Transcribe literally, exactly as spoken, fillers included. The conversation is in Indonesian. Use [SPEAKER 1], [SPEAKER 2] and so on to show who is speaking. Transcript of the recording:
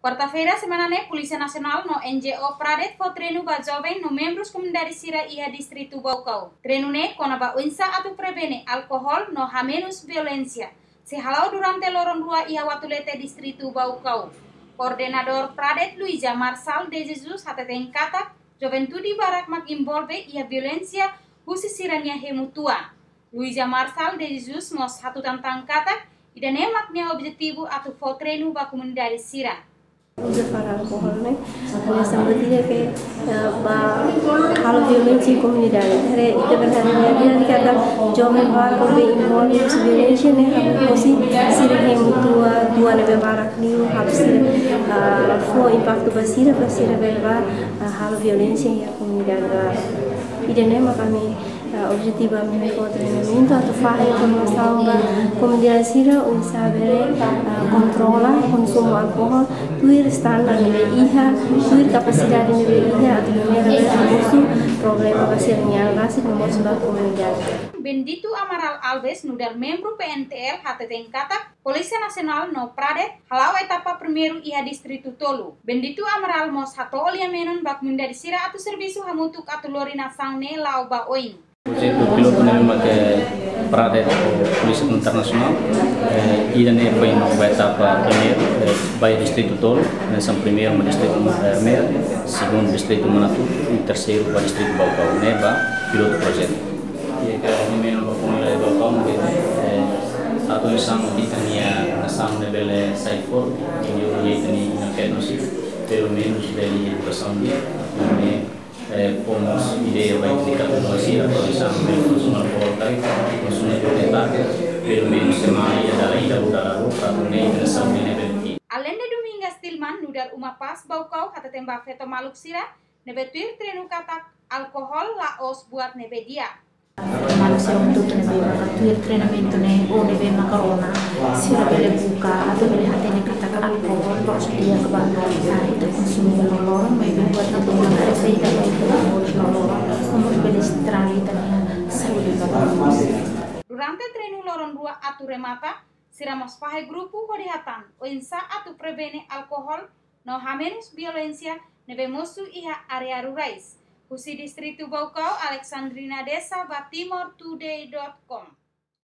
[SPEAKER 1] Quarta-feira, semanane, Polícia Nacional no N G O Pradet foi treino ba jovem no membros comunidade Sira iha distrito Baucau. Treino ne kona ba unsa atu prevene alkohol no hamenus violência. Se halau durante lorong rua iha watulete distrito Baucau. Koordinador Pradet Luiza Marsal de Jesus hateteng kata Juventude barak mak involve iha violência husi sirania hemutua. Luiza Marsal de Jesus mos hatu tantang kata idane maknya objetivo atu foi treino ba comunidade Sira.
[SPEAKER 2] Usa para alcohol, né? Aliás, também diria que hal violência em comunidade. Hari itu kan hari ini dia kata jovem barak lebih involved in violência, né? Harus sih sirih mutua dua nebe barak niu harus sih for impacto basira basira belva hal violência em comunidade. Idane makami objetivamente o treinamento atau faz informação da comunidade Sira o saber controla consumo alcohol tuir standar nebe iha tuir capacidade nebe iha atau maneira de problema basilnya nasi nomor sebuah comunidade.
[SPEAKER 1] Bendito Amaral Alves nudar membro P N T L hateteng kata Polícia Nacional no Pradet halau etapa primeiro iha distrito Tolu. Bendito Amaral mos hato oliamenon bak comunidade Sira atau serviço hamutuk atau lorina sangne lau ba oin.
[SPEAKER 3] Projeto piloto nel make Pradet Polícia Internacional e ne foi numa etapa primeiro vai distrito Tolo, nessa primeiro no distrito Mermel, segundo distrito Manatu e terceiro para distrito Baucau, né, ba piloto projeto. E que o menino comunidade Baucau satu isang ditania nasang nebele Saifor ini yaitu na kenosi pelo menos dari pesandi ne pomos ideia vai ficar com você a produção de consumo voltaico consumo de data pelo menos semana da ida udara rupa ne nasang nebele.
[SPEAKER 1] Alende Domingas Tilman nudar uma pas Baucau kata tembak veto maluk Sira nebe tuir trenu katak alkohol laos buat nebe dia.
[SPEAKER 4] Manusia untuk nebe tuir treinamento ne o nebe makarona Sira bele buka atau bele hati ne katak alkohol terus dia ke bawah itu konsumo lorong mai buat atau ada faida mai buat lorong nomor bele strali tania saúde bawah.
[SPEAKER 1] Durante treino lorong rua atu remata Sira mos pahe grupo horihatan o insa atu prevene alkohol no hamenus violência nebe mosu iha area rurais. Husi distrito Baucau, Alexandrina Desa, Batimor Today dot com.